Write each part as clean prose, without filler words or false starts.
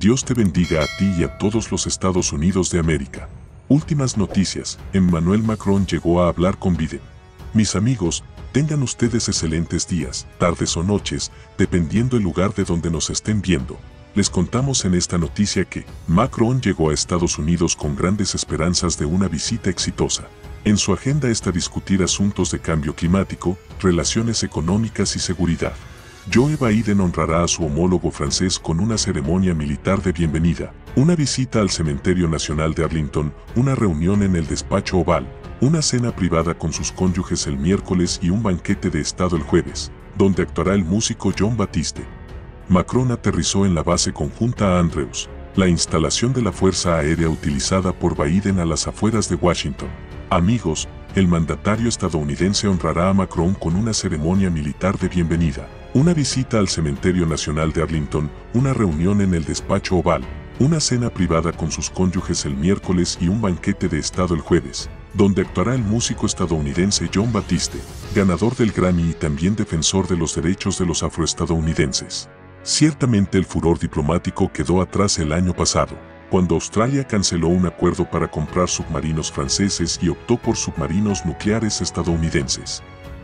Dios te bendiga a ti y a todos los Estados Unidos de América. Últimas noticias, Emmanuel Macron llegó a hablar con Biden. Mis amigos, tengan ustedes excelentes días, tardes o noches, dependiendo el lugar de donde nos estén viendo. Les contamos en esta noticia que Macron llegó a Estados Unidos con grandes esperanzas de una visita exitosa. En su agenda está discutir asuntos de cambio climático, relaciones económicas y seguridad. Joe Biden honrará a su homólogo francés con una ceremonia militar de bienvenida, una visita al Cementerio Nacional de Arlington, una reunión en el Despacho Oval, una cena privada con sus cónyuges el miércoles y un banquete de Estado el jueves, donde actuará el músico Jon Batiste. Macron aterrizó en la base conjunta Andrews, la instalación de la Fuerza Aérea utilizada por Biden a las afueras de Washington. Amigos, el mandatario estadounidense honrará a Macron con una ceremonia militar de bienvenida, una visita al Cementerio Nacional de Arlington, una reunión en el Despacho Oval, una cena privada con sus cónyuges el miércoles y un banquete de Estado el jueves, donde actuará el músico estadounidense Jon Batiste, ganador del Grammy y también defensor de los derechos de los afroestadounidenses. Ciertamente el furor diplomático quedó atrás el año pasado, cuando Australia canceló un acuerdo para comprar submarinos franceses y optó por submarinos nucleares estadounidenses.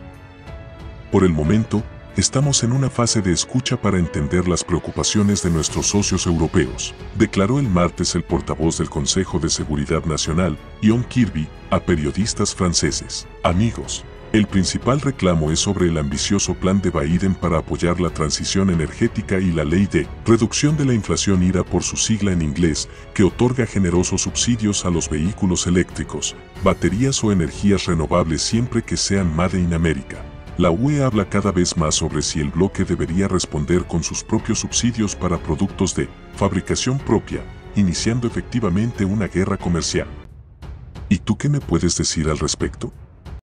Por el momento, estamos en una fase de escucha para entender las preocupaciones de nuestros socios europeos, declaró el martes el portavoz del Consejo de Seguridad Nacional, John Kirby, a periodistas franceses. Amigos, el principal reclamo es sobre el ambicioso plan de Biden para apoyar la transición energética y la ley de reducción de la inflación IRA por su sigla en inglés, que otorga generosos subsidios a los vehículos eléctricos, baterías o energías renovables siempre que sean Made in America. La UE habla cada vez más sobre si el bloque debería responder con sus propios subsidios para productos de fabricación propia, iniciando efectivamente una guerra comercial. ¿Y tú qué me puedes decir al respecto?